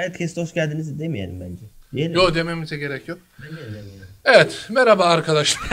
Hayalet Kest'e hoş geldiniz demeyelim bence. Diyelim. Yok dememize gerek yok. Demeyelim. Evet, merhaba arkadaşlar.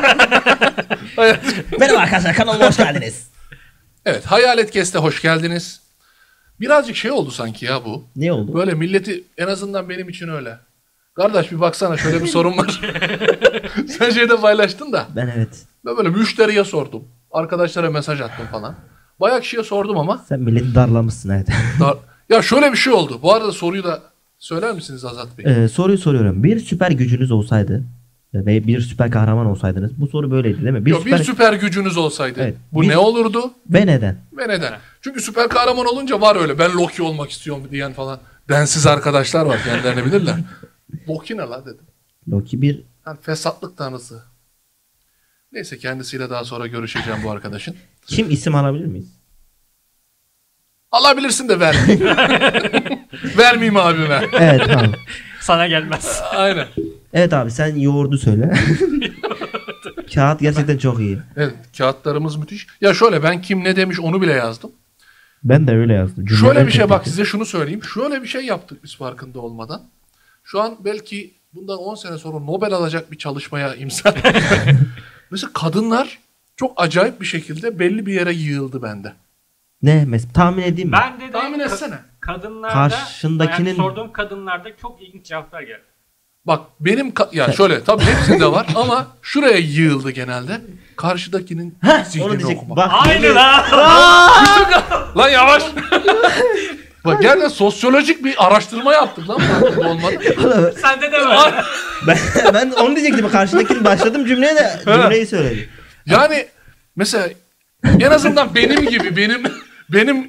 Merhaba arkadaşlar, kanalıma hoş geldiniz. Evet, Hayalet Kest'e hoş geldiniz. Birazcık şey oldu sanki ya bu. Ne oldu? Böyle milleti, en azından benim için öyle. Kardeş bir baksana, şöyle bir sorun var. Sen şeyde paylaştın da. Ben evet. Ben böyle müşteriye sordum. Arkadaşlara mesaj attım falan. Bayağı kişiye sordum ama. Sen milleti darlamışsın evet. Ya şöyle bir şey oldu. Bu arada soruyu da söyler misiniz Azat Bey? Soruyu soruyorum. Bir süper gücünüz olsaydı ve bir süper kahraman olsaydınız. Bu soru böyleydi değil mi? Bir süper gücünüz olsaydı. Evet, Bu ne olurdu? Ve neden? Ve neden? Çünkü süper kahraman olunca var öyle. Ben Loki olmak istiyorum diyen falan. Densiz arkadaşlar var, kendilerini bilirler. Loki ne la dedim. Loki bir... Yani fesatlık tanrısı. Neyse, kendisiyle daha sonra görüşeceğim bu arkadaşın. Kim, isim alabilir miyiz? Alabilirsin de vermeyeyim. Vermeyeyim abime. Evet tamam. Sana gelmez. Aynen. Evet abi, sen yoğurdu söyle. Kağıt gerçekten çok iyi. Evet, kağıtlarımız müthiş. Ya şöyle, ben kim ne demiş onu bile yazdım. Ben de öyle yazdım. Şöyle bir şey, bak size şunu söyleyeyim. Şöyle bir şey yaptık biz farkında olmadan. Şu an belki bundan 10 sene sonra Nobel alacak bir çalışmaya imza. Mesela kadınlar çok acayip bir şekilde belli bir yere yığıldı bende. Ne? Tahmin edeyim mi? Ben de Tahmin etsene. Kadınlarda, Karşındakinin... yani sorduğum kadınlarda çok ilginç cevaplar geldi. Bak benim şöyle tabii hepsinde var ama şuraya yığıldı genelde. Karşıdakinin zihnini okumak. Bak, Aynı lan. Lan yavaş. Bak gerçekten sosyolojik bir araştırma yaptık lan. Olmadı. Sende de var. ben onu diyecektim. Karşındakinin başladım cümleye de cümleyi söyledi. Yani mesela en azından benim gibi benim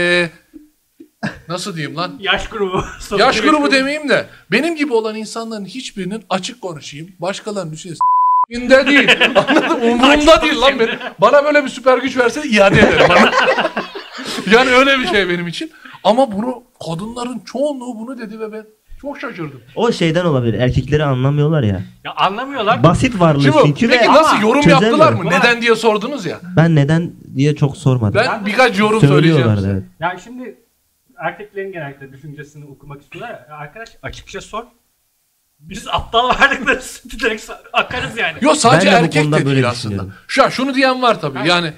nasıl diyeyim lan? Yaş grubu. Yaş grubu demeyeyim de benim gibi olan insanların hiçbirinin, açık konuşayım, başkalarının düşüncesi de değil. Anladın? Umurumda değil lan benim. Bana böyle bir süper güç verse iade ederim bana. Yani öyle bir şey benim için. Ama bunu kadınların çoğunluğu bunu dedi ve ben çok şaşırdım. O şeyden olabilir. Erkekleri anlamıyorlar ya. Ya anlamıyorlar. Basit varlığı Şimdi, çünkü. peki ve nasıl yorum yaptılar mı? Var. Neden diye sordunuz ya. Ben neden diye çok sormadım. Ben birkaç yorum söyleyeceğim size. Evet. Yani şimdi erkeklerin genellikle düşüncesini okumak istiyorlar. Ya arkadaş açıkça sor. Biz aptal varlıkları direkt akarız yani. Yok, sadece Ben de bu erkek konuda de böyle değil aslında. düşünüyorum. Şunu diyen var tabii. Evet. Yani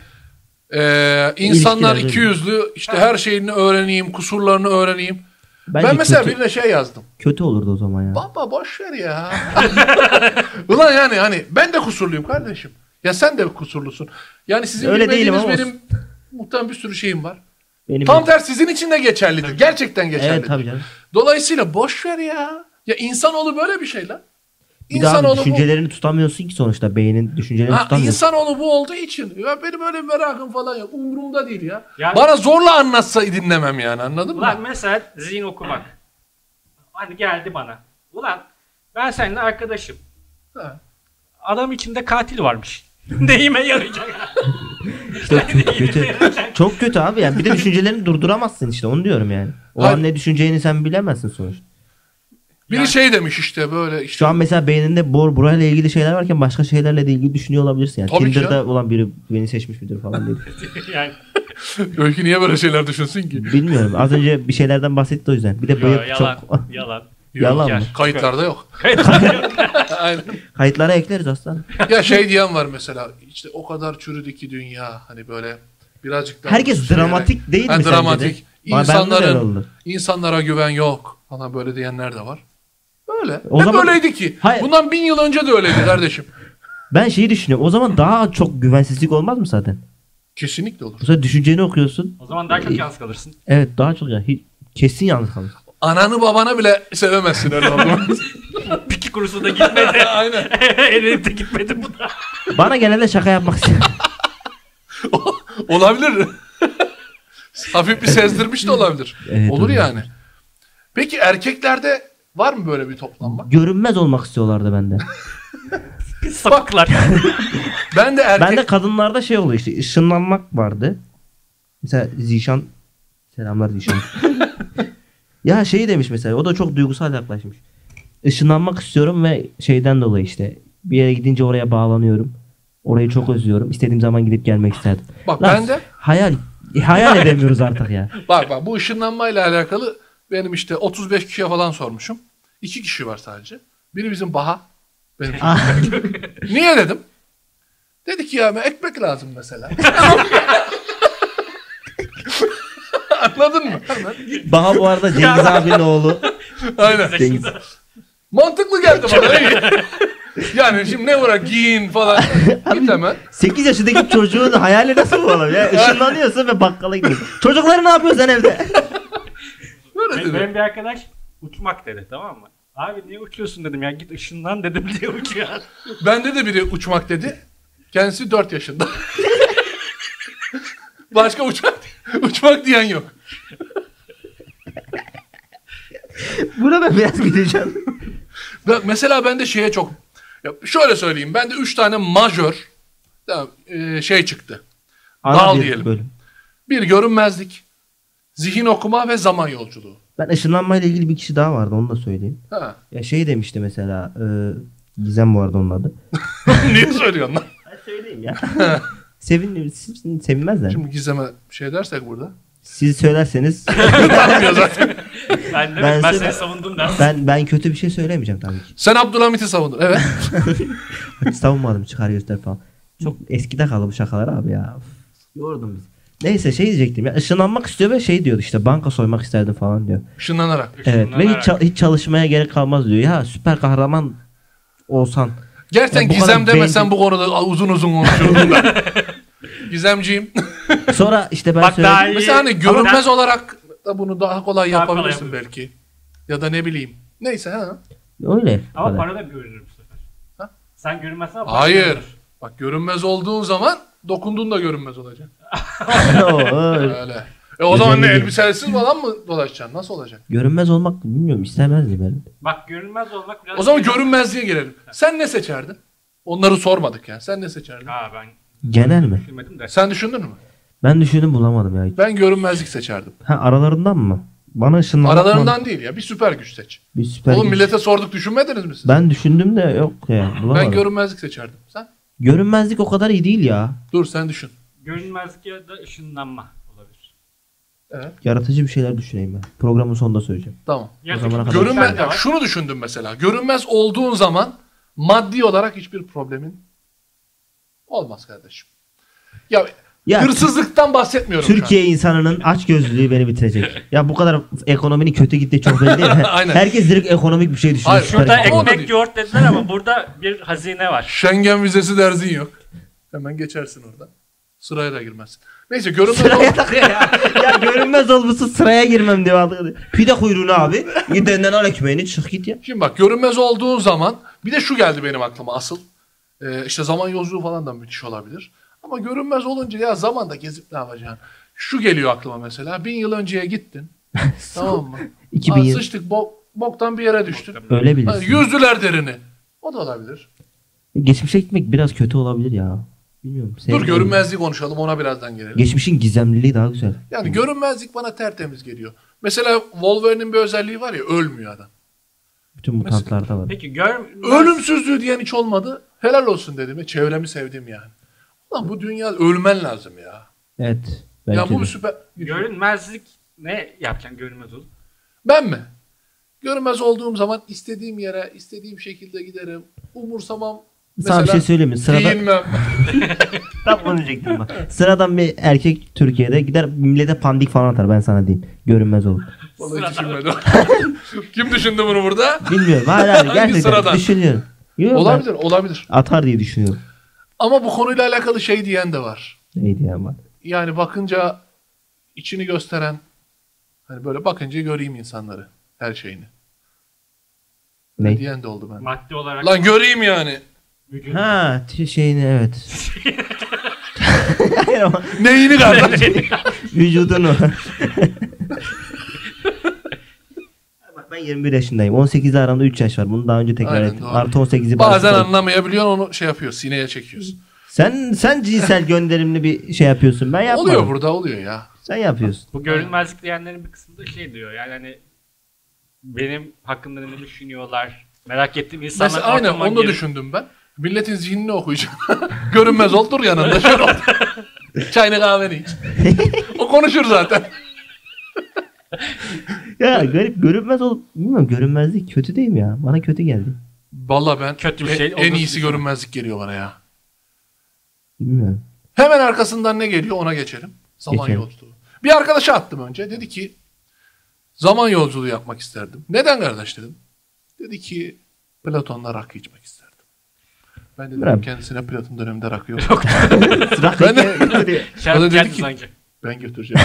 insanlar İlişkiler ikiyüzlü, işte her şeyini öğreneyim, kusurlarını öğreneyim. Bence Ben mesela kötü, birine şey yazdım. kötü olurdu o zaman ya. Baba boş ver ya. Ulan yani hani ben de kusurluyum kardeşim. Ya sen de kusurlusun. Yani sizin Öyle değilim bilmediğiniz ama benim muhtemelen bir sürü şeyim var. Benim Tam tersi sizin için de geçerlidir. Gerçekten geçerlidir. Evet tabii canım. Dolayısıyla boş ver ya. Ya insanoğlu böyle bir şey lan. Bir daha İnsanoğlu düşüncelerini tutamıyorsun ki sonuçta. Beynin düşüncelerini tutamıyorsun. İnsanoğlu bu olduğu için. Ya benim öyle bir merakım falan yok. Umurumda değil ya. Yani- Bana zorla anlatsa dinlemem yani, anladın mı? Ulan mesela zihin okumak. Hani geldi bana. Ulan ben seninle arkadaşım. Ha. Adam içinde katil varmış. Neyime yarayacak? İşte çok kötü. Çok kötü abi yani. Bir de düşüncelerini durduramazsın işte. Onu diyorum yani. O Hayır. an ne düşüneceğini sen bilemezsin sonuçta. Biri Yani- şey demiş işte böyle işte. Şu an mesela beyninde burayla ilgili şeyler varken başka şeylerle de ilgili düşünüyor olabilirsin yani. Tabii Tinder'da canım. olan biri beni seçmiş midir falan diye. Yani Öykü niye böyle şeyler düşünsün ki? Bilmiyorum. Az önce bir şeylerden bahsetti o yüzden. Bir de bıyık yalan. çok... Yalan. Yalan mı? Kayıtlarda yok. Aynen. Kayıtlara ekleriz aslan. Ya şey diyen var mesela, işte o kadar çürüdü ki dünya, hani böyle birazcık daha Herkes dramatik değil mi sence de? dramatik. Bende de öyle oldu. İnsanlara güven yok falan böyle diyenler de var. Böyle. O Hep zaman- öyleydi ki. Hayır. Bundan 1000 yıl önce de öyleydi kardeşim. Ben şeyi düşünüyorum. O zaman daha çok güvensizlik olmaz mı zaten? Kesinlikle olur. Bu sefer düşünceni okuyorsun. O zaman daha çok yalnız kalırsın. Evet daha çok yani. Kesin yalnız kalırsın. Ananı babanı bile sevemezsin öyle oldu. Piki kurusu da gitmedi. Aynen. Elif de gitmedi bu da. Bana genelde şaka yapmak istiyor. Olabilir. Hafif bir sezdirmiş de olabilir. Evet, olur olabilir. yani. Peki erkeklerde var mı böyle bir toplanma? Görünmez olmak istiyorlardı bende. Sapıklar. Ben de erkek... Bende kadınlarda şey oluyor işte ışınlanmak vardı. Mesela Zişan, selamlar Zişan. Ya şey demiş mesela, o da çok duygusal yaklaşmış. Işınlanmak istiyorum ve şeyden dolayı işte bir yere gidince oraya bağlanıyorum. Orayı çok özlüyorum. İstediğim zaman gidip gelmek isterdim. Bak Lan, ben de hayal edemiyoruz artık ya. bak bu ışınlanmayla alakalı Benim işte 35 kişiye falan sormuşum. 2 kişi var sadece. Biri bizim Baha. Benim Niye dedim? Dedi ki ya ekmek lazım mesela. Anladın mı? Baha bu arada Cengiz abinin oğlu. Aynen. Cengiz. Mantıklı geldi bana. Yani şimdi ne uğra giyin falan. Git hemen. 8 yaşındaki çocuğun hayali nasıl bu oğlum ya? Işınlanıyorsun ve bakkala gidiyorsun. Çocukları ne yapıyorsun sen evde? Böyle dedi. Benim bir arkadaş uçmak dedi, tamam mı? Abi niye uçuyorsun dedim ya, git ışından dedim diye uçuyor. Bende de biri uçmak dedi. Kendisi 4 yaşında. Başka uçmak diyen yok. Buna ben biraz gideceğim. Mesela ben de şeye çok... Ya şöyle söyleyeyim. Bende 3 tane majör şey çıktı. Dal diyelim. Bölüm. Bir görünmezlik, zihin okuma ve zaman yolculuğu. Ben ışınlanmayla ilgili bir kişi daha vardı, onu da söyleyeyim. Ha. Ya şey demişti mesela, Gizem bu arada onun adı. Niye söylüyorsun lan? Ben söyleyeyim ya. Sevinmezler. Şimdi Gizem'e şey dersek burada. Siz söylerseniz Tanımıyor zaten. Ben seni savundum dersin. ben kötü bir şey söylemeyeceğim tabii ki. Sen Abdülhamit'i savundun. Evet. Hiç savunmadım, çıkar göster falan. Çok eskide kaldı bu şakalar abi ya. Uf, yordun bizi. Neyse şey diyecektim ya, ışınlanmak istiyor ve şey diyordu işte, banka soymak isterdim falan diyor. Işınlanarak. Evet ve hiç çalışmaya gerek kalmaz diyor. Ya süper kahraman olsan. Gerçekten Ya bu Gizem kadar demesen bu konuda uzun konuşurdum ben. Gizemciğim. Sonra işte ben Bak daha söyledim. iyi. Mesela hani görünmez Ama- olarak da bunu daha kolay Daha yapabilirsin kolay belki. Ya da ne bileyim. Neyse ha. Öyle. Ama Öyle. para da görünür bu sefer. Ha? Sen görünmezsen ama para Hayır. görünür. Bak görünmez olduğun zaman dokunduğun da görünmez olacak. Öyle. Öyle. O zaman ne Özelliği. elbisesiz falan mı dolaşacaksın? Nasıl olacak? Görünmez olmak bilmiyorum, istemezdim ben. Bak görünmez olmak biraz... O zaman görünmezliğe gelelim. Sen ne seçerdin? Onları sormadık yani. Sen ne seçerdin? Ha ben Genel mi? düşünmedim de. Sen düşündün mü? Ben düşündüm, bulamadım ya. Ben görünmezlik seçerdim. Ha, aralarından mı? Bana ışınlanmak Aralarından değil ya. Bir süper güç seç. bir süper Oğlum güç. millete sorduk, düşünmediniz mi siz? Ben düşündüm de yok ya, bulamadım. Ben görünmezlik seçerdim. Sen? Görünmezlik o kadar iyi değil ya. Dur sen düşün. Görünmezlik ya da ışınlanma olabilir. Evet. Yaratıcı bir şeyler düşüneyim ben. Programın sonunda söyleyeceğim. Tamam. Ya zamana çünkü kadar- Görünmez, sen de var. şunu düşündüm mesela. Görünmez olduğun zaman maddi olarak hiçbir problemin olmaz kardeşim. Ya, hırsızlıktan bahsetmiyorum şu Türkiye insanının açgözlülüğü beni bitirecek. Ya bu kadar ekonominin kötü gittiği çok belli değil mi? Aynen. Herkes direkt ekonomik bir şey düşünüyor. Hayır, Süper Şurada ekonomi. Ama o da ekmek değil. yoğurt dediler ama burada bir hazine var. an. Schengen vizesi derzin yok. Hemen geçersin orada. Sıraya da girmezsin. Neyse görünmez Sıraya takıyor ya. Ya görünmez olmuşsun, sıraya girmem diyor. Pide kuyruğunu abi. Gidenden al ekmeğini, çık git ya. Şimdi bak görünmez olduğun zaman bir de şu geldi benim aklıma asıl. İşte zaman yolculuğu falan da müthiş olabilir. Ama görünmez olunca ya zamanda gezip ne yapacaksın? Şu geliyor aklıma mesela. 1000 yıl önceye gittin. Tamam mı? 2000 yıl. Sıçtık boktan bir yere düştün. Öyle Ha, bilirsin. yüzdüler derini. O da olabilir. Geçmişe gitmek biraz kötü olabilir ya. Bilmiyorum. Dur sevmiyorum. görünmezliği konuşalım, ona birazdan gelelim. Geçmişin gizemliliği daha güzel. Yani görünmezlik bana tertemiz geliyor. Mesela Wolverine'in bir özelliği var ya, ölmüyor adam. Bütün mutantlarda var. Peki görünmez... Ölümsüzlüğü diyen hiç olmadı. Helal olsun dedim ya. Çevremi sevdim yani. Ulan bu dünya ölmen lazım ya. Evet. Ya Belki bu de. bir süper... Görünmezlik ne yapacaksın görünmez olup? Ben mi? Görünmez olduğum zaman istediğim yere, istediğim şekilde giderim. Umursamam. Sana bir şey söyleyeyim mi? Sırada Giyinmem. tam onu diyecektim bak. Sıradan bir erkek Türkiye'de gider millete pandik falan atar, ben sana diyeyim. Görünmez olur. Vallahi hiç düşünmedim. Kim düşündü bunu burada? Bilmiyorum. Hala Hangi gerçekten sıradan? düşünüyorum. Yok, Olabilir, olabilir. ben atar diye düşünüyorum. Ama bu konuyla alakalı şey diyen de var. Neydi ya bak. Yani bakınca içini gösteren, hani böyle bakınca göreyim insanları, her şeyini. Ne? Diyen de oldu bende. Maddi olarak Lan göreyim yani. vücut. Ha şeyini evet. Hayır ama Neyini kardeş? vücudunu. Bak ben 21 yaşındayım. 18 ile aramda 3 yaş var. Bunu daha önce tekrar Aynen, ettim. doğru. Artı 18'i Bazen barıştık. anlamayabiliyorsun, onu şey yapıyor, sineye çekiyorsun. Sen cinsel gönderimli bir şey yapıyorsun. Ben yapmadım. Oluyor burada, oluyor ya. Sen yapıyorsun. Bu görünmezlik diyenlerin bir kısmı da şey diyor yani hani benim hakkımda ne düşünüyorlar merak ettiğim insanlar Mesela aynen aklıma onu da gelir. düşündüm ben. Milletin zihnini okuyacağım. Görünmez ol, dur yanında şöyle ol. Çayını kahveni iç. O konuşur zaten. Ya garip görünmez olup bilmiyorum görünmezlik kötü değil mi ya? Bana kötü geldi. Vallahi ben Kötü bir şey en olmasın iyisi şu an. görünmezlik geliyor bana ya. Bilmiyorum. Hemen arkasından ne geliyor ona geçelim. Zaman Geçelim. yolculuğu. Bir arkadaşa attım önce. Dedi ki zaman yolculuğu yapmak isterdim. Neden kardeş dedim. Dedi ki Platon'la rakı içmek isterdim. Ben de dedim Bravo. kendisine Platon döneminde rakı yok. Ben de- Şarap O da dedi geldi ki- sanki. Ben götüreceğim.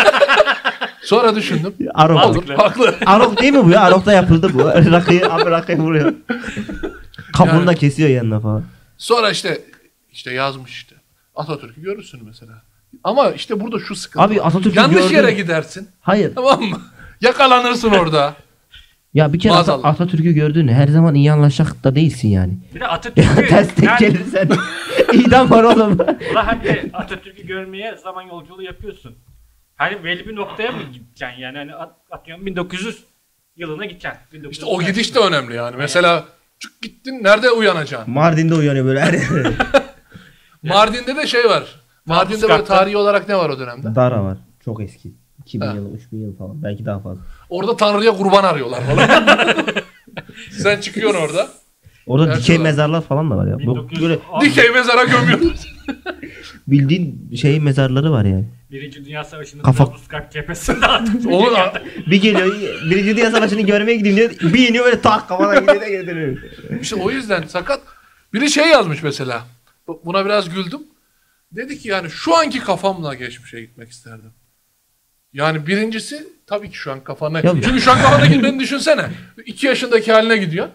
Sonra düşündüm. Arok. Olur, haklı. Arok değil mi bu ya? Arok'ta yapıldı bu. Rakıyı vuruyor. Kabuğunu da kesiyor yanına falan. Sonra işte yazmış işte. Atatürk'ü görürsün mesela. Ama işte burada şu sıkıntı. Abi var. Atatürk'ü Yanlış gördün. yere gidersin. Hayır. Tamam mı? Yakalanırsın orada. Ya bir kere Maazallah. Atatürk'ü gördün. Her zaman iyi anlaşacak da değilsin yani. Bir de Atatürk'ü Ters tek gelirsen idam var oğlum. Ulan hadi Atatürk'ü görmeye zaman yolculuğu yapıyorsun. Hani belli bir noktaya mı gideceksin yani? Hani atıyorum 1900 yılına gideceksin. 1900 İşte o gidiş de önemli yani. Mesela çık gittin nerede uyanacaksın? Mardin'de uyanıyor böyle her yere. Mardin'de de şey var. Mardin'de böyle Kampüs tarihi olarak ne var o dönemde? Dara var. Çok eski. 2000 Ha. yılı, 3000 yıl falan. Belki daha fazla. Orada Tanrı'ya kurban arıyorlar falan. Sen çıkıyorsun orada. Orada Gerçi dikey var. mezarlar falan da var ya. Bu 1900 böyle Dikey mezara gömüyorlar. bildiğin şey mezarları var yani. Birinci Dünya Savaşı'nın Kafa- Trablusgarp cephesinde Atatürk'ü Oğlum, Bir geliyor Birinci Dünya Savaşı'nı görmeye gideyim diyor. Bir iniyor böyle tak kafana gidiyor da geri dönüyor. İşte o yüzden sakat. Biri şey yazmış mesela. Buna biraz güldüm. Dedi ki yani şu anki kafamla geçmişe gitmek isterdim. Yani birincisi tabii ki şu an kafana. Ya- Çünkü şu an kafana gitmeni düşünsene. 2 yaşındaki haline gidiyor.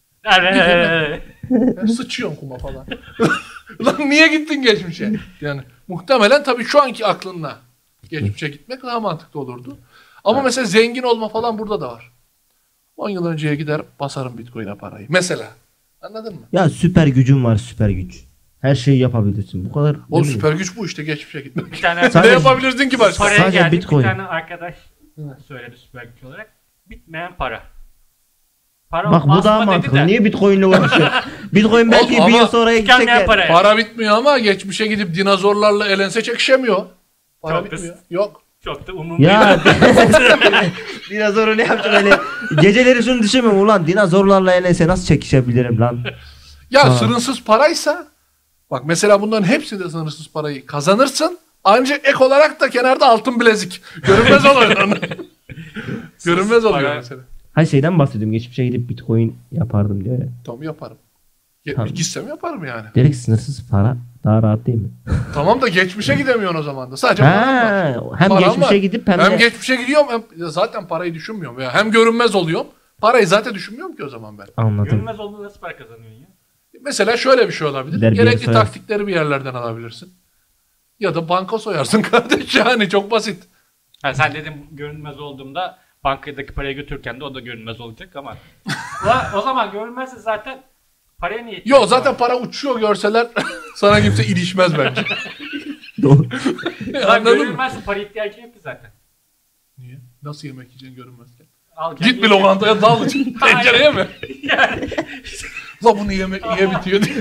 Evet. Yani sıçıyorsun kuma falan. Lan niye gittin geçmişe? Yani muhtemelen tabii şu anki aklınla geçmişe gitmek daha mantıklı olurdu. Ama mesela zengin olma falan burada da var. 10 yıl önceye gider basarım Bitcoin'e parayı. Mesela. Anladın mı? Ya süper gücün var süper güç. Her şeyi yapabilirsin. Bu kadar. O ne bileyim. süper güç bu işte geçmişe gitmek. Bir tane Ne Sadece- yapabilirsin ki başka? paraya Sadece geldik. Bitcoin. Bir tane arkadaş söyledi süper güç olarak. Bitmeyen para. Para Bak bu basma daha dedi mantıklı. de. Niye Bitcoin'le uğraşıyor? Bitcoin belki Ama bir yıl sonra gidecek. tükenmeyen ya. para. Para bitmiyor ama geçmişe gidip dinozorlarla elense çekişemiyor. Para Çok da- bitmiyor. Yok. Çok da umurumda. Ya dinozoru ne yapacağım öyle? Geceleri şunu düşünmüyorum ulan dinozorlarla elense nasıl çekişebilirim lan? Ya Ha. sınırsız paraysa bak mesela bunların hepsinde sınırsız parayı kazanırsın. Ancak ek olarak da kenarda altın bilezik. Görünmez oluyor. Görünmez oluyor para. mesela. Hayır şeyden bahsediyorum. Geçmişe gidip Bitcoin yapardım diyor ya. Tamam yaparım. Tamam. Gitsem yaparım yani. Direkt sınırsız para daha rahat değil mi? Tamam da geçmişe gidemiyorsun o zaman da. Sadece param var. Ha, hem Param geçmişe var. gidip hem, Hem de... geçmişe gidiyorum hem zaten parayı düşünmüyorum. Ya. Hem görünmez oluyorum. Parayı zaten düşünmüyorum ki o zaman ben. Anladım. Görünmez olduğunda nasıl para kazanıyorsun ya? Mesela şöyle bir şey olabilir. Gider bir yere Gerekli soyar. taktikleri bir yerlerden alabilirsin. Ya da banka soyarsın kardeş yani çok basit. Ha, sen dedim görünmez olduğumda bankadaki parayı götürürken de o da görünmez olacak ama. O zaman görünmezse zaten paraya niye? Yo zaten para uçuyor görseler sana kimse ilişmez bence. Doğru. Anladın mı? Görünmezse para ihtiyacın yok ki zaten. Niye? Nasıl yemek yiyeceksin görünmezken? Al, Git bir lokantaya dal tencereye mi? Yani La bunu niye bitiyor diye.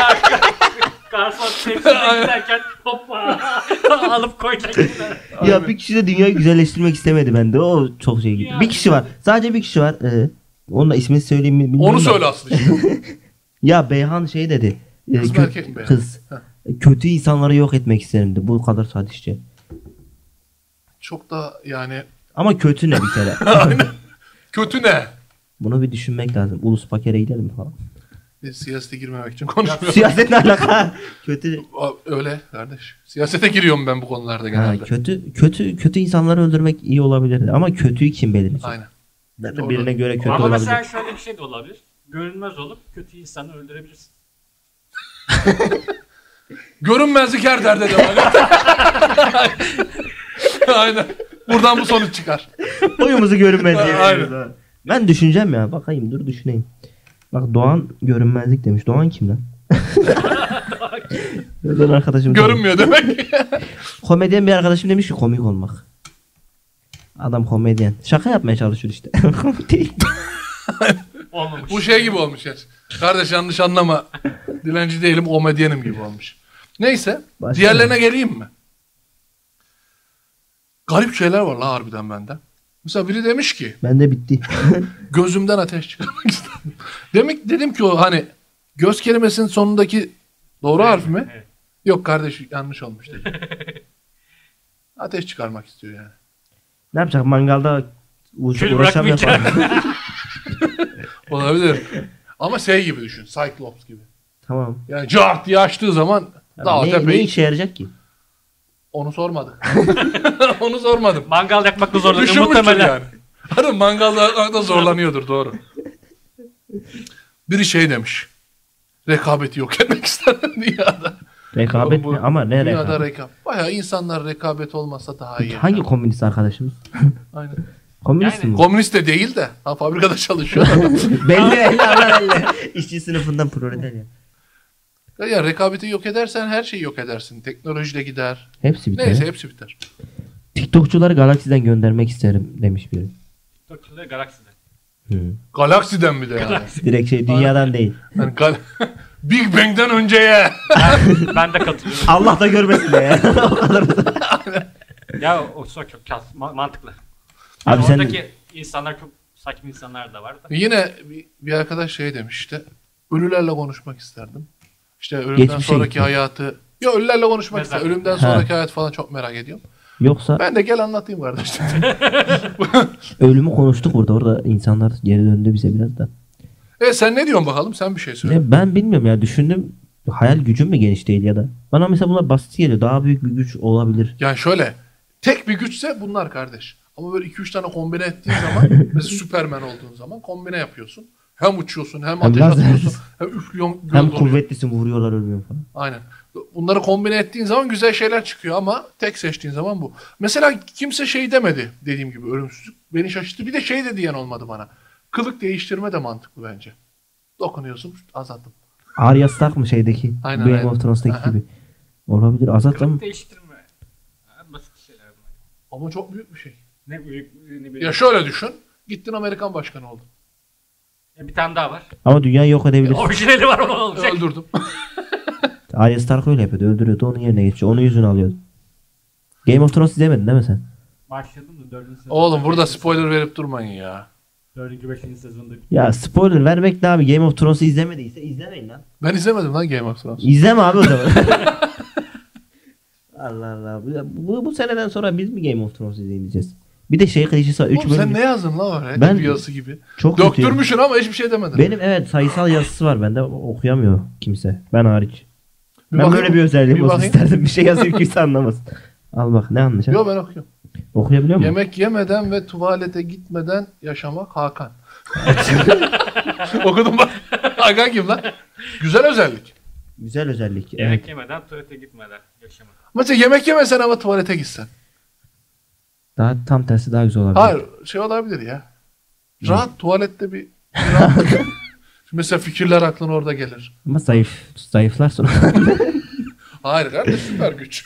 garson tepside giderken hoppa alıp koyacak. Ya bir kişi de dünyayı güzelleştirmek istemedi bende. O çok şey gibi. Ya. Bir kişi var. Sadece bir kişi var. Onun da ismini söyleyeyim mi bilmiyorum. Onu da. söyle aslında işte. Ya Beyhan şey dedi. Kız mı erkek mi Beyhan? Kız. Ha. Kötü insanları yok etmek isterim dedi. Bu kadar sadistçe. Çok da yani Ama kötü ne bir kere? kötü ne? Bunu bir düşünmek lazım. Ulus Baker'e gidelim mi falan. Biz siyasete girmemek için konuşmuyoruz. Siyaset ne alaka? Kötü. Öyle kardeş. Siyasete giriyorum ben bu konularda Ha, genelde. kötü insanları öldürmek iyi olabilirdi. Ama kötüyü kim belirleyecek? Aynen. Ben de Doğru. birine göre kötü Ama olabilir. mesela şöyle bir şey de olabilir. Görünmez olup kötü insanı öldürebilirsin. Görünmezlik her derde devam et. Aynen. Buradan bu sonuç çıkar. Oyumuzu görünmez diye Aynen. veriyoruz ha. Ben düşüneceğim ya. Bakayım dur düşüneyim. Bak Doğan görünmezlik demiş. Doğan kim lan? Ben arkadaşım. Görünmüyor demek. Komedyen bir arkadaşım demiş ki komik olmak. Adam komedyen. Şaka yapmaya çalışıyor işte. Komik değil. Olmamış. Bu şey gibi olmuş ya. Kardeş yanlış anlama. Dilenci değilim, komedyenim gibi olmuş. Neyse. Başka diğerlerine geleyim mi? Garip şeyler var la harbiden bende. Mesela biri demiş ki Bende bitti. gözümden ateş çıkarmak istedim. Dedim ki o hani göz kelimesinin sonundaki doğru harf mi? Evet. Yok kardeş yanlış olmuş dedi. Ateş çıkarmak istiyor yani. Ne yapacak? Mangalda Kül uğraşam yapar. bırakmayacak. Olabilir. Ama şey gibi düşün. Cyclops gibi. Tamam. Yani cart diye açtığı zaman dağ Ne tepeyi. işe yarayacak ki? Onu sormadık. Onu sormadım. Mangal yakmakta zorlanıyor Düşünmüştür muhtemelen. yani. Hani mangalda zorlanıyordur doğru. Biri şey demiş. Rekabeti yok etmek istedim dünyada. Rekabet mi? Ama ne Dünyada rekabet? Bayağı insanlar rekabet olmasa daha iyi. Hangi komünist arkadaşımız? Aynen. Komünist mi? Komünist de değil de. Ha, fabrikada çalışıyor. belli. İşçi sınıfından proleter ya. Ya rekabeti yok edersen her şeyi yok edersin. Teknoloji de gider. Hepsi biter. Neyse hepsi biter. TikTokçuları galaksiden göndermek isterim demiş biri. TikTokçular galakside. Galaksiden bir de yani. Direkt dünyadan değil. Yani Big Bang'den önceye. Ben de katılıyorum. Allah da görmesin de ya. O kadar. Ya o çok mantıklı. Abi Yani sen oradaki insanlar çok saçma insanlar da var da. Yine bir arkadaş şey demiş işte. Ölülerle konuşmak isterdim. İşte ölümden Geçmişe sonraki gitti. hayatı. Ya ölülerle konuşmak Mezar. isterdim. Ölümden sonraki hayat falan çok merak ediyorum. yoksa Ben de gel anlatayım kardeşim. ölümü konuştuk burada. Orada insanlar geri döndü bize biraz da. Sen ne diyorsun bakalım? Sen bir şey söyle. Ben bilmiyorum ya, düşündüm. Hayal gücüm mü geniş değil ya da. Bana mesela bunlar basit geliyor. Daha büyük bir güç olabilir. Yani şöyle. Tek bir güçse bunlar kardeş. Ama böyle 2-3 tane kombine ettiğin zaman mesela Süperman olduğun zaman kombine yapıyorsun. Hem uçuyorsun hem ateş lazer. atıyorsun hem üflüyorsun. Hem göz oluyor. kuvvetlisin, vuruyorlar, ölmüyor falan. Aynen. Bunları kombine ettiğin zaman güzel şeyler çıkıyor ama tek seçtiğin zaman bu. Mesela kimse şey demedi dediğim gibi ölümsüzlük. Beni şaşırttı. Bir de şey de diyen olmadı bana. Kılık değiştirme de mantıklı bence. Dokunuyorsun azalttım. Arya Stark mı şeydeki? Aynen, Game aynen. of Thrones'taki Aha. gibi. Olabilir. Azat ama Kılık değiştirme. Basit şeyler bunlar. Ama çok büyük bir şey. Ne büyük ne büyük. Ya şöyle düşün. Gittin Amerikan başkanı oldun. Bir tane daha var. ama dünyayı yok edebilir. Orijinali var o olacak. Öldürdüm. Arya Stark öyle yapıyordu. Öldürüyordu. Onun yerine geçiyor. Onun yüzünü alıyordu. Game of Thrones izlemedin değil mi sen? Başladım da 4. sezon. Oğlum burada spoiler verip durmayın ya. 4. 5. sezonda. Ya spoiler vermek ne abi? Game of Thrones'u izlemediyse izlemeyin lan. Ben izlemedim lan Game of Thrones. İzleme abi o zaman. Allah Allah. Bu seneden sonra biz mi Game of Thrones izleyeceğiz? Bir de şey klişesi var. 3 Oğlum bölüm. sen ne yazdın lan öyle? Ben- Ben yazısı gibi. Çok kötüyüm. Döktürmüşsün ama hiçbir şey demedin. Benim evet sayısal yazısı var bende. Okuyamıyor kimse. Ben hariç. Bir Ben bakayım. böyle bir özelliğim Bir olsun bakayım. isterdim. Bir şey yazayım kimse anlamaz. Al bak ne anlayacak? Yok ben okuyorum. Okuyabiliyor musun? Yemek yemeden ve tuvalete gitmeden yaşamak Hakan. Okudum bak. Hakan kim lan? Güzel özellik. Güzel özellik. Yemek Evet. yemeden tuvalete gitmeden yaşamak. Mesela yemek yemesen ama tuvalete gitsen. Daha tam tersi daha güzel olabilir. Hayır şey olabilir ya. Rahat tuvalette bir rahat. Mesela fikirler aklına orada gelir. Ama zayıflar sonra. Hayır kardeş süper güç.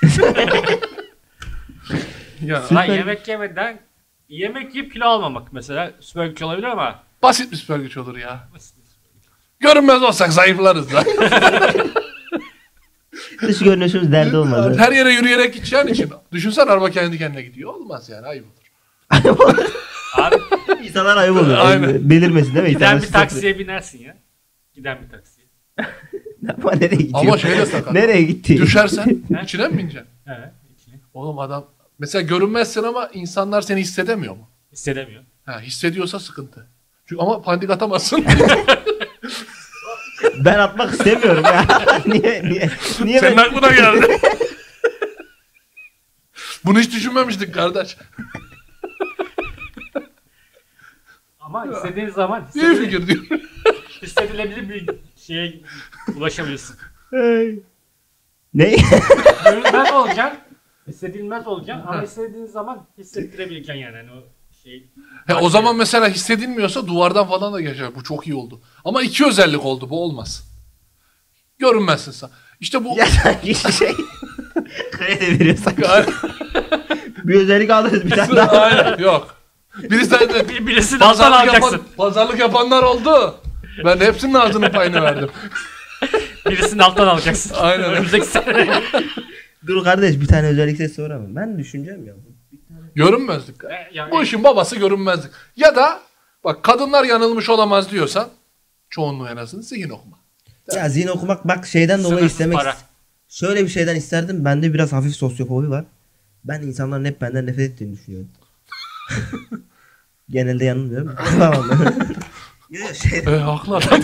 ya, Süper. Lan yemek yiyip kilo almamak mesela süper güç olabilir ama basit bir süper güç olur ya. Görünmez olsak zayıflarız da. Dış görünüşümüz derdi olmaz. Her yere yürüyerek gideceğin için. Düşünsen araba kendi kendine gidiyor. Olmaz yani ayıp olur. abi İnsanlar ayıp oluyor. Aynen. Belirmesin değil mi? giden İnsanlar bir taksiye binersin ya. Giden bir taksiye. Ama nereye gidiyor? Ama şeyle sakat. Nereye gitti? Düşersen içine mi bineceksin? He. içine. Oğlum adam mesela görünmezsin ama insanlar seni hissedemiyor mu? Hissedemiyor. Ha, hissediyorsa sıkıntı. Çünkü ama pandik atamazsın. Ben atmak istemiyorum ya. Niye Senin ben... aklına geldi. Bunu hiç düşünmemiştik kardeş. Ama istediğin zaman İyi fikir diyor. hissedilebilir bir şeye ulaşabilirsin. Ne? Görünmez olacaksın. Hissedilmez olacaksın ama istediğin zaman hissettirebileceksin yani. Hani o şey. O zaman mesela hissedilmiyorsa duvardan falan da geçer. Bu çok iyi oldu. Ama iki özellik oldu. Bu olmaz. Görünmezsin sen. İşte bu... Ya sanki kredi veriyorsak. Bir özellik alırız bir tane daha. Aynen. Yok. Birisi de Birisini alttan alacaksın. pazarlık yapanlar oldu. Ben de hepsinin ağzının payını verdim. Birisini alttan alacaksın. Aynen. Önümüzdeki sene. Dur kardeş bir tane özellik sesi var ama. Ben düşüneceğim ya. Bir tane Görünmezlik. Yani- Bu işin babası görünmezlik. Ya da bak kadınlar yanılmış olamaz diyorsan çoğunluğu en azından zihin okuma. Ya zihin okumak bak şeyden dolayı Sınırsız istemek. para. Şöyle bir şeyden isterdim. Bende biraz hafif sosyofobi var. Ben insanların hep benden nefret ettiğini düşünüyorum. Genelde yanılmıyorum. Tamam. Yok Haklı adam.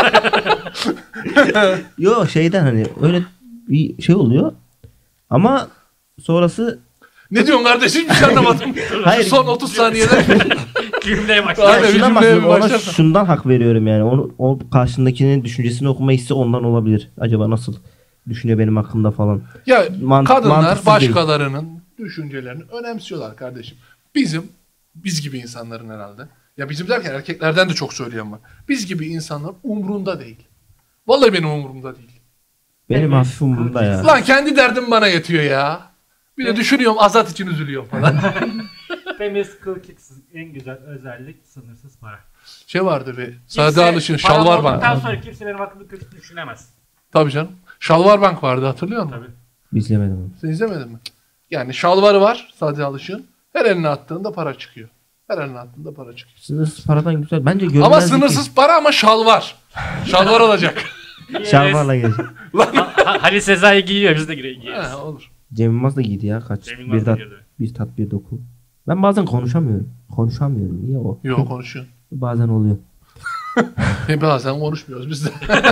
şeyden hani öyle bir şey oluyor. Ama sonrası Ne diyorsun kardeşim? Hiç anlamadım. Hayır. Son 30 saniyede. Cümleye başladı. Aynen, ya şundan bir bahsediyorum. cümleye Ona başlarsan. şundan hak veriyorum yani. O karşındakinin düşüncesini okuma hissi ondan olabilir. Acaba nasıl düşünüyor benim hakkımda falan. Ya kadınlar mantıksız başkalarının düşüncelerini önemsiyorlar kardeşim. Biz gibi insanların herhalde. Ya bizim derken erkeklerden de çok söyleyen var. Biz gibi insanlar umrunda değil. Vallahi benim umurumda değil. Benim hafif umurumda ya. Lan kendi derdim bana yetiyor ya. Bir de düşünüyorum Azat için üzülüyorum falan. Temiz, kılkiksiz en güzel özellik sınırsız para. Şey vardı bir Sade Alış'ın Param şalvar olduktan bank. sonra kimse benim hakkımda kötü düşünemez. Tabii canım. Şalvar bank vardı hatırlıyor musun? Tabii. İzlemedim onu. Sen izlemedin mi? Yani şalvarı var Sade Alış'ın. Her eline attığında para çıkıyor. Her eline attığında para çıkıyor. Sınırsız paradan güzel. Bence görmezlik. Ama sınırsız para ama şalvar. Şalvar olacak. Şalvarla gelecek. Halil Sezai giyiyor biz de giyiyoruz. Ha, olur. Cem Yılmaz da giydi ya kaç. Cem Yılmaz Bir da tat, girdi. bir tat bir doku. Ben bazen konuşamıyorum. Konuşamıyorum. Niye o? Yok konuşuyorsun. Bazen oluyor. Bazen konuşmuyoruz biz de.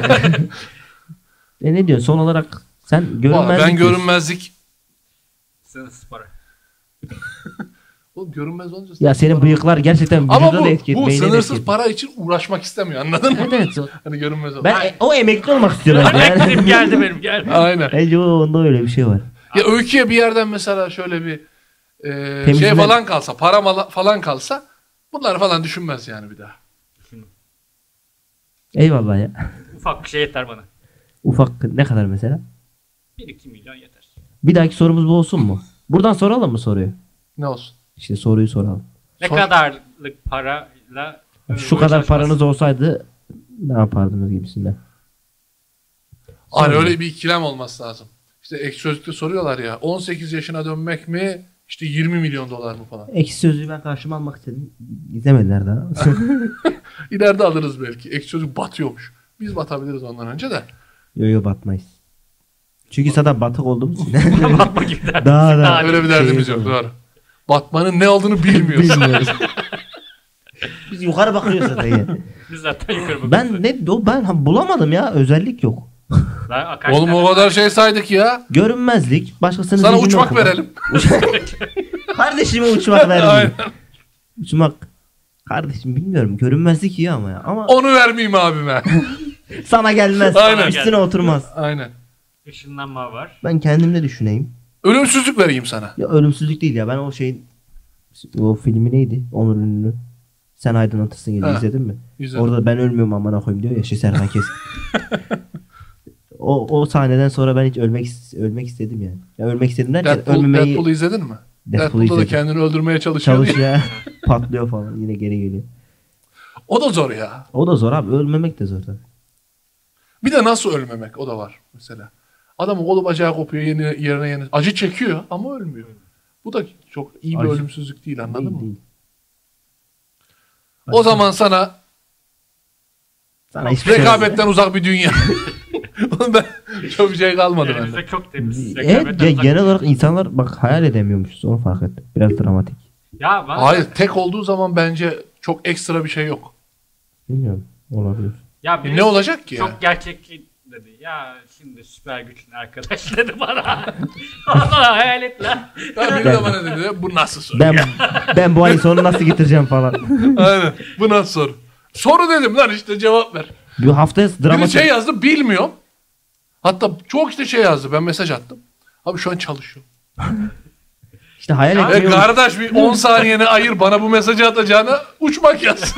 Ne diyorsun? Son olarak sen Vallahi görünmezlik ben diyorsun. görünmezlik. Sınırsız para. Oğlum görünmez olunca. Ya senin bıyıklar gerçekten ama vücuda da etki bu beynine de sınırsız etki. para için uğraşmak istemiyor anladın mı? Evet evet. Hani görünmez ol. Ben o emekli olmak istiyorum. Bekledim geldi benim geldi. Aynen. Bence onda öyle bir şey var. Ya Öykü'ye bir yerden mesela şöyle bir Temizle- şey falan kalsa, falan kalsa bunları falan düşünmez yani bir daha. Eyvallah ya. Ufak bir şey yeter bana. Ufak ne kadar mesela? 1-2 milyon yeter. Bir dahaki sorumuz bu olsun mu? Buradan soralım mı soruyu? Ne olsun? İşte soruyu soralım. Ne Sor. kadarlık parayla Şu kadar paranız olsaydı ne yapardınız gibisinden. Hani öyle bir ikilem olması lazım. İşte ek sözlükte soruyorlar ya 18 yaşına dönmek mi işte 20 milyon dolar mı falan. Ekşi sözlüğü ben karşıma almak istedim. İzlemediler daha. İleride alırız belki. Ek sözlük batıyormuş. Biz batabiliriz ondan önce de. Yo batmayız. Çünkü zaten batık olduğumuz için. Bakma gibi derdim. daha Öyle bir derdimiz yok doğru. Batmanın ne olduğunu bilmiyoruz. bilmiyoruz. Biz yukarı bakıyoruz zaten ya. Biz zaten yukarı bakıyoruz. Ben bulamadım ya, özellik yok. Oğlum o kadar şey saydık ya. Görünmezlik, başkasının Sana zihnini uçmak okumak. verelim. Kardeşime uçmak vermeyeyim. Aynen. Uçmak. Kardeşim bilmiyorum, görünmezlik iyi ama ya. Ama Onu vermeyeyim abime. sana gelmez. Aynen. Üstüne oturmaz. Aynen. Işınlanma var. Ben kendimde düşüneyim. Ölümsüzlük vereyim sana. Ya ölümsüzlük değil ya. Ben o şeyin, o filmi neydi? Onur Ünlü. Sen aydınlatırsın gibi, Ha. izledin mi? Güzel. Orada ben ölmüyorum amına koyayım diyor ya Serkan Keskin. o sahneden sonra ben hiç ölmek istedim yani. Ya ölmek istedim derken Deadpool'u izledin mi? Deadpool'da da izledim. kendini öldürmeye çalışıyor. Çalış diye. ya. Patlıyor falan. Yine geri geliyor. O da zor ya. O da zor abi. Ölmemek de zor tabii. Bir de nasıl ölmemek o da var mesela. Adamın kolu bacağı kopuyor yerine yeni. Acı çekiyor ama ölmüyor. Bu da çok iyi bir Acı- ölümsüzlük değil anladın mı? Değil. O zaman sana Sana hiçbir şey rekabetten uzak bir dünya. Ben çok bir şey kalmadı bende. Elimizde çok temiz. Evet, rekabetten uzak. genel olarak insanlar bak hayal edemiyormuşuz. Onu fark ettim. Biraz dramatik. Ya ben, Hayır tek olduğu zaman bence çok ekstra bir şey yok. Bilmiyorum. Olabilir. ya birisi Ne olacak ki çok ya? gerçekçi dedi. Ya şimdi süper güçlü arkadaş dedi bana. Allah hayal et lan. Ya biri de bana dedi bu nasıl soru? Ben bu ayın sonu nasıl getireceğim falan. Aynen. Bu nasıl soru? Soru dedim lan işte cevap ver. Bir haftaya Biri dramatik. şey yazdı bilmiyorum. Hatta çok işte şey yazdı. Ben mesaj attım. Abi şu an çalışıyorum. İşte hayal Ya, Ve etmiyorum. kardeş bir 10 saniyeni ayır bana bu mesajı atacağına uçmak yazsın.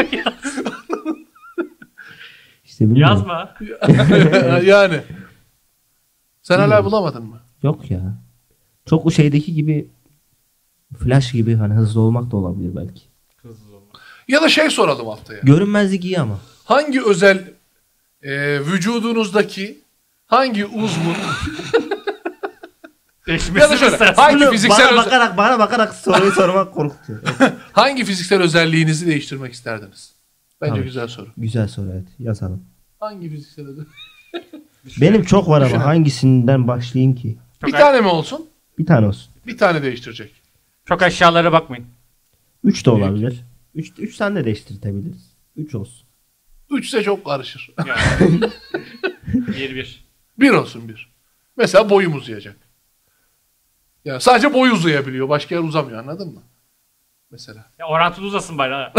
İşte bilmiyorum. Yazma. Yani. Sen hala bulamadın mı? Yok ya. Çok o şeydeki gibi flash gibi hani hızlı olmak da olabilir belki. Hızlı olma. Ya da şey soralım haftaya. Görünmezlik iyi ama. Hangi özel vücudunuzdaki hangi uzvun Ya da şöyle, hangi Bunu fiziksel bana bakarak soruyu sormak korkutuyor. Evet. hangi fiziksel özelliğinizi değiştirmek isterdiniz? Bence Tamam. güzel soru. Güzel soru, evet. Yazalım. Hangi fiziksel özellik? Benim çok var ama Düşünelim. hangisinden başlayayım ki? Bir tane mi olsun? Bir tane olsun. Bir tane değiştirecek. Çok aşağılara bakmayın. 3 de olabilir. 3 tane de değiştirtebiliriz. 3 olsun. 3 ise çok karışır. Yani. 1-1. Bir olsun bir. Mesela boyum uzayacak. Yani sadece boy uzayabiliyor. Başka yer uzamıyor, anladın mı? Mesela. Ya orantılı uzasın bari ha.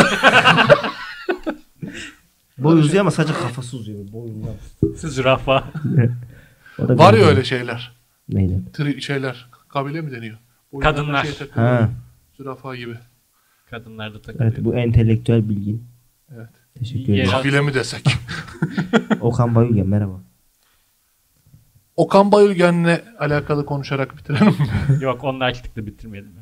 Boy uzuyor ama sadece kafası uzuyor. Boyundan. Zürafa. O da Var bir- ya öyle şeyler. Neydi? Şeyler. Kabile mi deniyor? Boyundan Kadınlar. bir şey takılıyor. Ha. Zürafa gibi. Kadınlarda takılıyor. Evet, bu entelektüel bilgin. Evet. Teşekkür Yer- ederim. Kabile mi desek? Okan Bayülgen merhaba. Okan Bayülgen'le alakalı konuşarak bitirelim mi? Yok onunla açlıkla bitirmeyelim.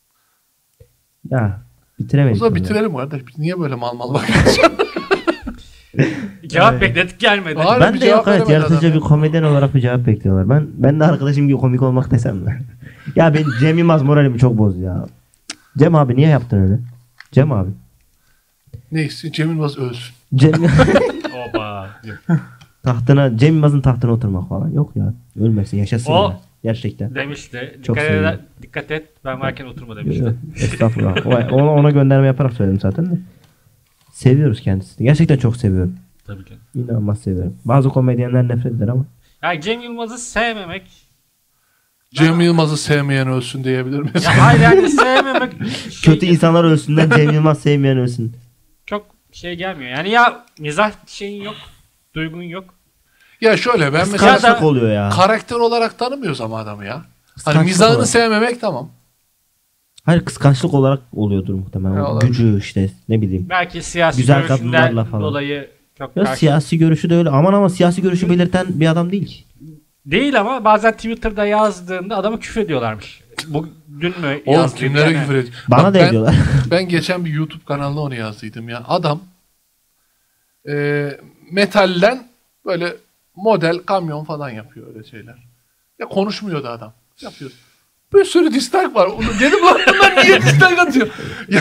Ya O bitiremedik. zaman bunu. bitirelim kardeş. Biz niye böyle mal mal bakıyoruz? Cevap Evet. bekledik gelmedi. Var. Ben bir de cevap yok, evet, veremedi yaratıcı adam bir ya. komedyen olarak bir cevap bekliyorlar. Ben de arkadaşım gibi komik olmak desem de. Ya ben Cem Yılmaz moralimi çok bozdu ya. Cem abi niye yaptın öyle? Cem abi. Neyse Cem Yılmaz ölsün. Cem Oba. Cem Yılmaz'ın tahtına oturmak falan. Yok ya. Ölmesin, yaşasın O- ya. Gerçekten. Demişti. Çok seviyorum. Dikkat et ben varken oturma Yok, demişti. yok. Estağfurullah. Ona gönderme yaparak söyledim zaten de. Seviyoruz kendisini. Gerçekten çok seviyorum. Tabii ki. İnanılmaz seviyorum. Bazı komedyenler nefret eder ama. Ya Cem Yılmaz'ı sevmemek. Cem Yılmaz'ı sevmeyen ölsün diyebilir miyiz? Ya hayır yani sevmemek. Kötü insanlar ölsünler, Cem Yılmaz sevmeyen ölsün. Çok şey gelmiyor. Yani ya mizah şeyin yok. Duygun yok. Ya şöyle ben mesela Kıskançlık oluyor ya. karakter olarak tanımıyoruz ama adamı ya. Hani Kıskançlık mizahını olarak. sevmemek tamam. Hayır, kıskançlık olarak oluyordur muhtemelen. Ya, O olabilir. gücü işte, ne bileyim. Belki siyasi Güzel görüşünden kadınlarla falan. dolayı çok Ya karşı. siyasi görüşü de öyle. Aman ama siyasi görüşü belirten bir adam değil ki. Değil ama bazen Twitter'da yazdığında adama küfür ediyorlarmış. Dün mü Oğlum yazdı? kimlere Yani. küfür ediyor? Bana Bak da ben, ediyorlar. ben geçen bir YouTube kanalına onu yazdıydım ya. Adam metalden böyle model kamyon falan yapıyor, öyle şeyler. Ya konuşmuyordu adam. Yapıyor. Bir sürü dislike var. Dedim lan bunlar niye dislike atıyor? Ya,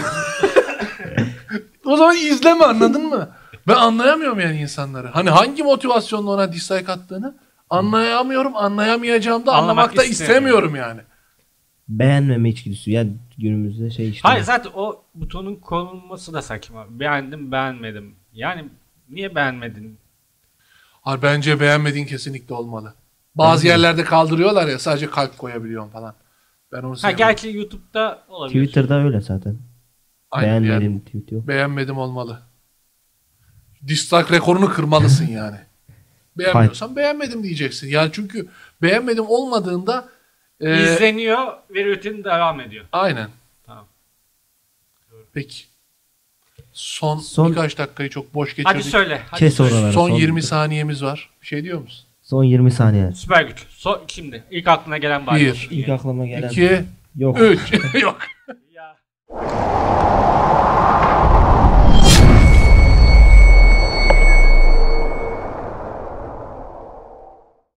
o zaman izleme, anladın mı? Ben anlayamıyorum yani insanları. Hani hangi motivasyonla ona dislike attığını anlayamıyorum. Anlayamayacağım da Anlamak anlamak da istemiyorum. istemiyorum yani. Beğenmeme içgüdüsü. Yani günümüzde şey işte. Hayır zaten o butonun konulması da saçma. Beğendim beğenmedim. Yani niye beğenmedin? Hayır, bence beğenmediğin kesinlikle olmalı. Bazı yerlerde kaldırıyorlar ya, sadece kalp koyabiliyorsun falan. Ben onu Ha sevmiyorum. gerçi YouTube'da olabilir. Twitter'da öyle zaten. Aynen Beğenmedim yani. tweet yok. Beğenmedim olmalı. Dislike rekorunu kırmalısın yani. Beğenmiyorsan beğenmedim diyeceksin. Yani çünkü beğenmedim olmadığında İzleniyor ve rutin devam ediyor. aynen. Tamam. Peki. Son birkaç dakikayı çok boş geçirdik. Hadi söyle. Hadi Kes söyle. oraları. Son 20 saniyemiz var. Bir şey diyor musun? Son 20 saniye. Süper güç. Şimdi ilk aklına gelen bari. Bir. olsun. İlk aklıma gelen. 2, Yok. 3. Yok.